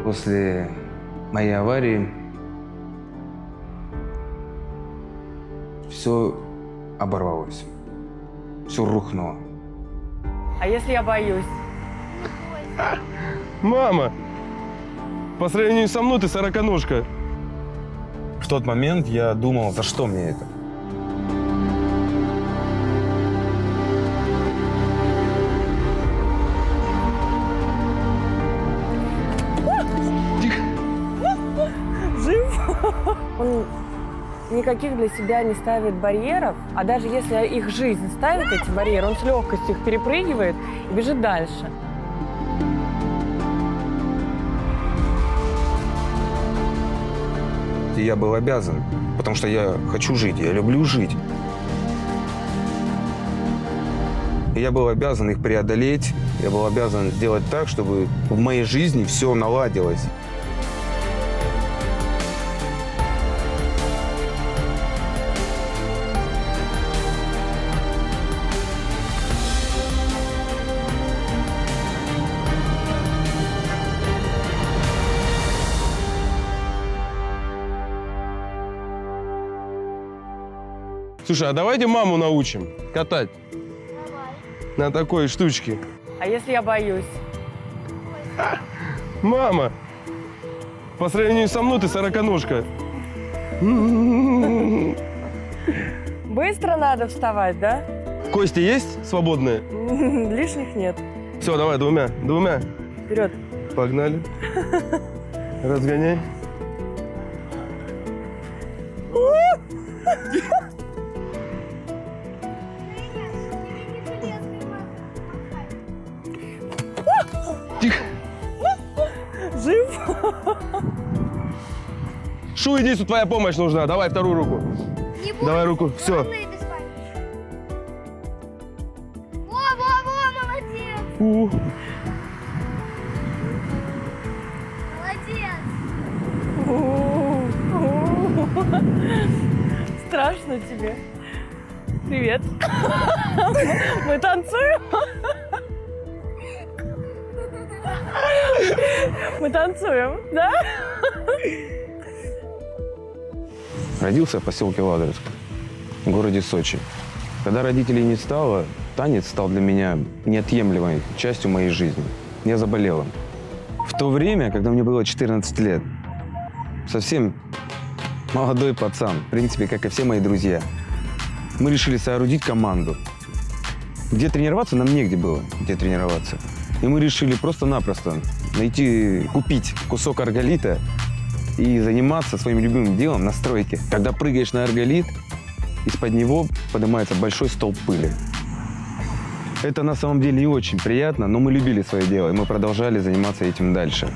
После моей аварии все оборвалось, все рухнуло. А если я боюсь? Мама, по сравнению со мной ты сороконожка. В тот момент я думал, за что мне это? Жив? Он никаких для себя не ставит барьеров, а даже если их жизнь ставит эти барьеры, он с легкостью их перепрыгивает и бежит дальше. И я был обязан, потому что я хочу жить, я люблю жить. И я был обязан их преодолеть, я был обязан сделать так, чтобы в моей жизни все наладилось. Слушай, а давайте маму научим катать. Давай. На такой штучке. А если я боюсь? Мама, по сравнению со мной ты сороконожка. Быстро надо вставать, да? Кости есть свободные? Лишних нет. Все, давай, двумя. Вперед. Погнали. Разгоняй. Тихо. Жив? Шу, иди, тут твоя помощь нужна. Давай вторую руку. Не бойся, Давай руку. Все. главное, без паники. Во, молодец. Молодец. Страшно тебе? Привет. Мы танцуем? Мы танцуем, да? Родился в поселке Ладожск, в городе Сочи. Когда родителей не стало, танец стал для меня неотъемлемой частью моей жизни. Я заболел им. В то время, когда мне было 14 лет, совсем молодой пацан, в принципе, как и все мои друзья, мы решили соорудить команду. Где тренироваться, нам негде было, где тренироваться. И мы решили просто-напросто купить кусок арголита и заниматься своим любимым делом на стройке. Когда прыгаешь на арголит, из-под него поднимается большой столб пыли. Это на самом деле не очень приятно, но мы любили свое дело, и мы продолжали заниматься этим дальше.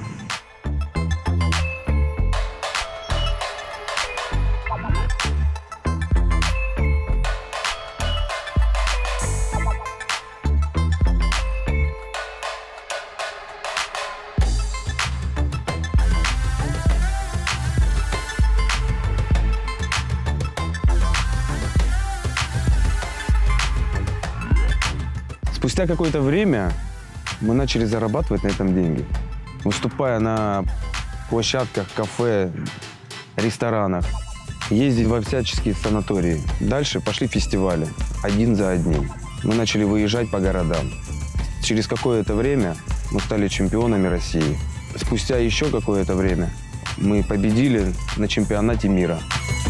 Спустя какое-то время мы начали зарабатывать на этом деньги, выступая на площадках, кафе, ресторанах, ездить во всяческие санатории. Дальше пошли фестивали, один за одним. Мы начали выезжать по городам. Через какое-то время мы стали чемпионами России. Спустя еще какое-то время мы победили на чемпионате мира.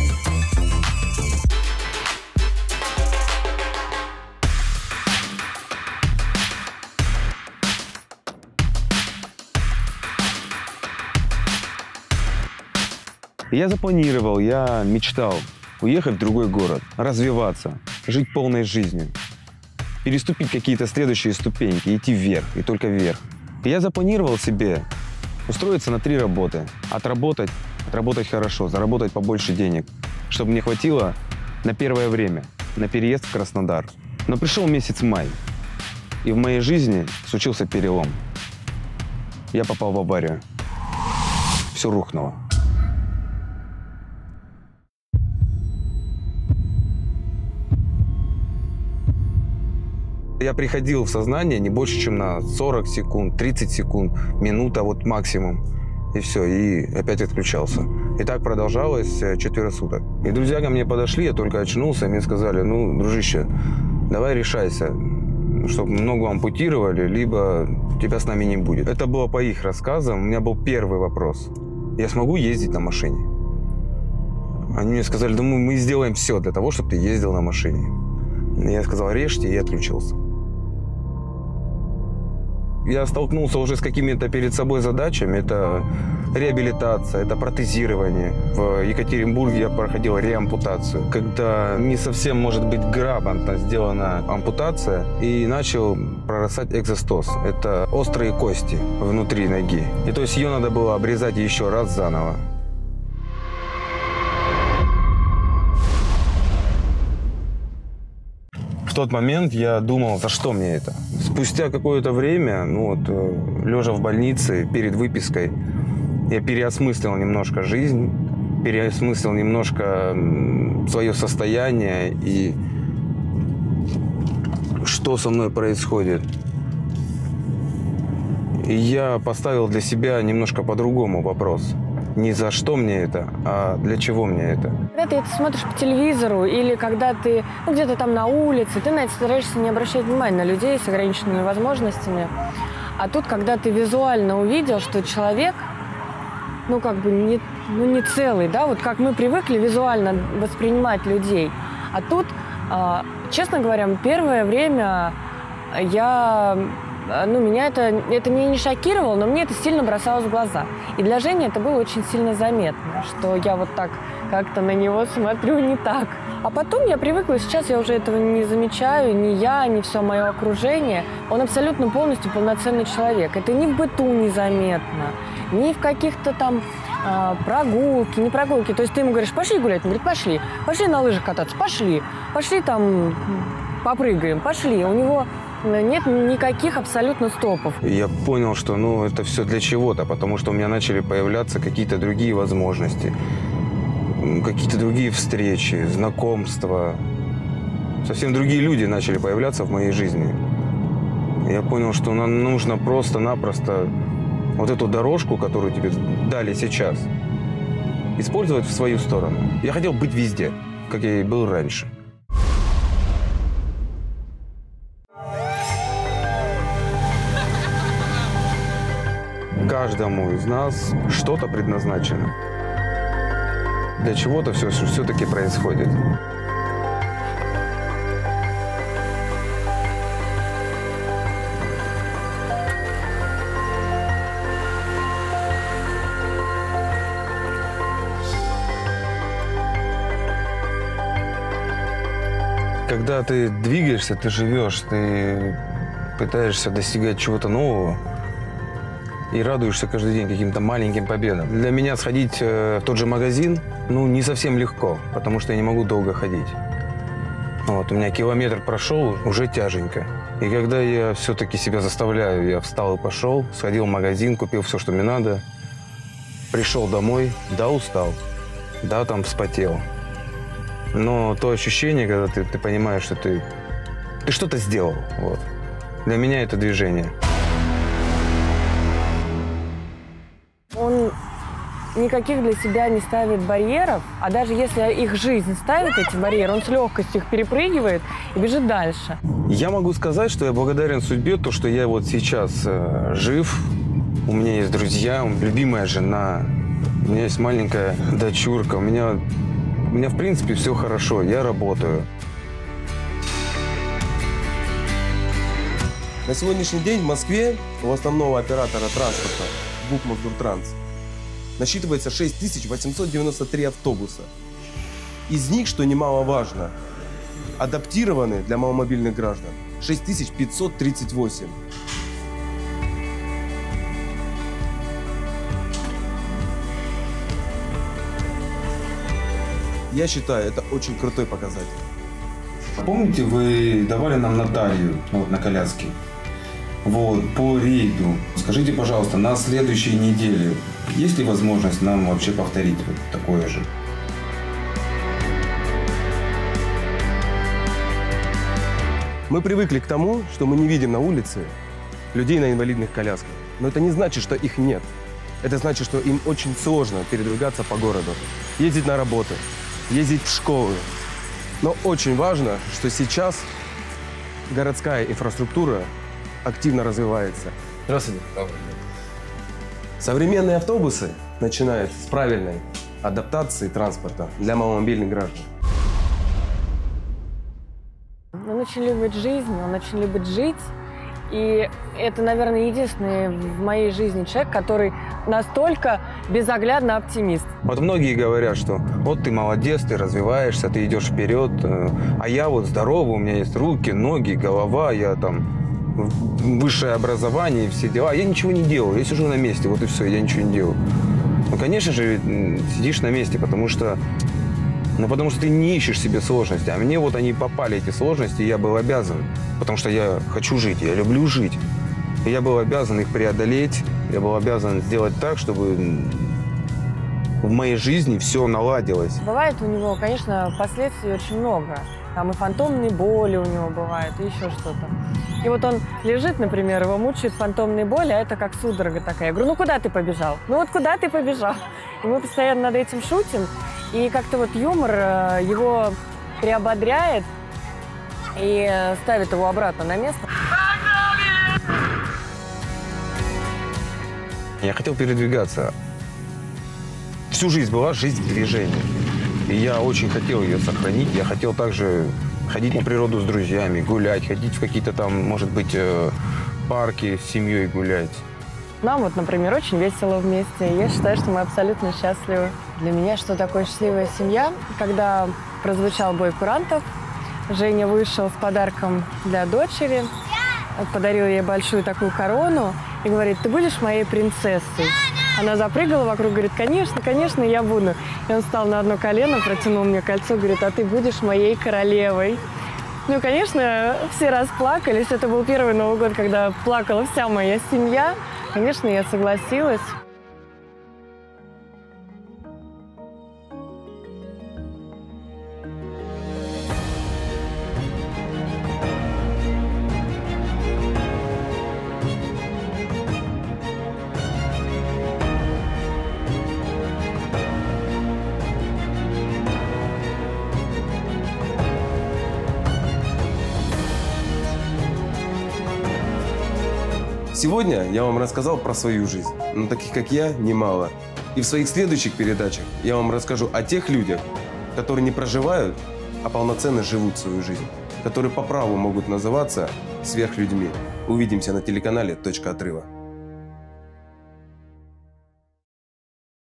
Я запланировал, я мечтал уехать в другой город, развиваться, жить полной жизнью, переступить какие-то следующие ступеньки, идти вверх и только вверх. И я запланировал себе устроиться на 3 работы, отработать хорошо, заработать побольше денег, чтобы мне хватило на первое время, на переезд в Краснодар. Но пришел месяц май, и в моей жизни случился перелом. Я попал в аварию. Все рухнуло. Я приходил в сознание не больше, чем на 40 секунд, 30 секунд, минута вот максимум. и все, и опять отключался. И так продолжалось 4 суток. И друзья ко мне подошли, я только очнулся, и мне сказали: ну, дружище, давай решайся, чтобы ногу ампутировали, либо тебя с нами не будет. Это было по их рассказам. У меня был первый вопрос: я смогу ездить на машине? Они мне сказали: да мы сделаем все для того, чтобы ты ездил на машине. И я сказал: режьте, и отключился. Я столкнулся уже с какими-то перед собой задачами. Это реабилитация, это протезирование. В Екатеринбурге я проходил реампутацию, когда не совсем, может быть, грамотно сделана ампутация, и начал прорастать экзостоз. Это острые кости внутри ноги. И то есть ее надо было обрезать еще раз заново. В тот момент я думал, за что мне это. Спустя какое-то время, лежа в больнице перед выпиской, я переосмыслил немножко жизнь, переосмыслил немножко свое состояние и что со мной происходит. И я поставил для себя немножко по-другому вопрос. Не за что мне это, а для чего мне это. Когда ты это смотришь по телевизору или когда ты где-то там на улице, ты на это стараешься не обращать внимания на людей с ограниченными возможностями. А тут, когда ты визуально увидел, что человек, не целый, да, вот как мы привыкли визуально воспринимать людей. А тут, честно говоря, первое время меня это меня не шокировало, но мне это сильно бросалось в глаза. И для Жени это было очень сильно заметно, что я вот так как-то на него смотрю не так. А потом я привыкла, сейчас я уже этого не замечаю, ни я, ни все мое окружение. Он абсолютно полностью полноценный человек. Это ни в быту незаметно, ни в каких-то там прогулки, не прогулки. То есть ты ему говоришь: пошли гулять, он говорит: пошли. Пошли на лыжах кататься, пошли. Пошли там попрыгаем, пошли. У него нет никаких абсолютно стопов. Я понял, что это все для чего-то, потому что у меня начали появляться какие-то другие возможности, какие-то другие встречи, знакомства. Совсем другие люди начали появляться в моей жизни. Я понял, что нам нужно просто-напросто вот эту дорожку, которую тебе дали сейчас, использовать в свою сторону. Я хотел быть везде, как я и был раньше. Каждому из нас что-то предназначено. Для чего-то все-таки происходит. Когда ты двигаешься, ты живешь, ты пытаешься достигать чего-то нового и радуешься каждый день каким-то маленьким победам. Для меня сходить в тот же магазин, не совсем легко, потому что я не могу долго ходить. У меня километр прошел, уже тяженько. И когда я все-таки себя заставляю, я встал и пошел, сходил в магазин, купил все, что мне надо, пришел домой, да, устал, да, там вспотел. Но то ощущение, когда ты понимаешь, что ты что-то сделал, для меня это движение. Он никаких для себя не ставит барьеров, а даже если их жизнь ставит эти барьеры, он с легкостью их перепрыгивает и бежит дальше. Я могу сказать, что я благодарен судьбе, то, что я сейчас жив, у меня есть друзья, любимая жена, у меня есть маленькая дочурка, у меня в принципе все хорошо, я работаю. На сегодняшний день в Москве у основного оператора транспорта ГУП Мосгортранс насчитывается 6893 автобуса. Из них, что немаловажно, адаптированы для маломобильных граждан 6538. Я считаю, это очень крутой показатель. Помните, вы давали нам Наталью на коляске? По рейду. Скажите, пожалуйста, на следующей неделе есть ли возможность нам вообще повторить такое же? Мы привыкли к тому, что мы не видим на улице людей на инвалидных колясках. Но это не значит, что их нет. это значит, что им очень сложно передвигаться по городу, ездить на работу, ездить в школы. Но очень важно, что сейчас городская инфраструктура активно развивается. Здравствуйте. Современные автобусы начинают с правильной адаптации транспорта для маломобильных граждан. Он очень любит жизнь, он очень любит жить. И это, наверное, единственный в моей жизни человек, который настолько безоглядно оптимист. Вот многие говорят, что вот ты молодец, ты развиваешься, ты идешь вперед, а я вот здоровый, у меня есть руки, ноги, голова, я там высшее образование и все дела. Я ничего не делаю, я сижу на месте, вот и все, я ничего не делаю. Ну, конечно же, сидишь на месте, потому что ты не ищешь себе сложности. А мне вот они попали, эти сложности, и я был обязан. Потому что я хочу жить, я люблю жить. И я был обязан их преодолеть, я был обязан сделать так, чтобы в моей жизни все наладилось. Бывает у него, конечно, последствий очень много. Там и фантомные боли у него бывают, и еще что-то. И вот он лежит, например, его мучают фантомные боли, а это как судорога такая. Я говорю, ну куда ты побежал? Ну вот куда ты побежал? И мы постоянно над этим шутим. И как-то вот юмор его приободряет и ставит его обратно на место. Я хотел передвигаться. Всю жизнь была жизнь в движении. И я очень хотел ее сохранить. Я хотел также ходить на природу с друзьями, гулять, ходить в какие-то там, может быть, парки с семьей гулять. Нам вот, например, очень весело вместе. Я считаю, что мы абсолютно счастливы. Для меня что такое счастливая семья? Когда прозвучал бой курантов, Женя вышел с подарком для дочери, подарил ей большую такую корону и говорит, ты будешь моей принцессой? Она запрыгала вокруг, говорит, конечно, конечно, я буду. И он встал на одно колено, протянул мне кольцо, говорит, а ты будешь моей королевой. Ну, конечно, все расплакались. Это был первый Новый год, когда плакала вся моя семья. Конечно, я согласилась. Сегодня я вам рассказал про свою жизнь, но таких, как я, немало. И в своих следующих передачах я вам расскажу о тех людях, которые не проживают, а полноценно живут свою жизнь, которые по праву могут называться сверхлюдьми. Увидимся на телеканале «Точка отрыва».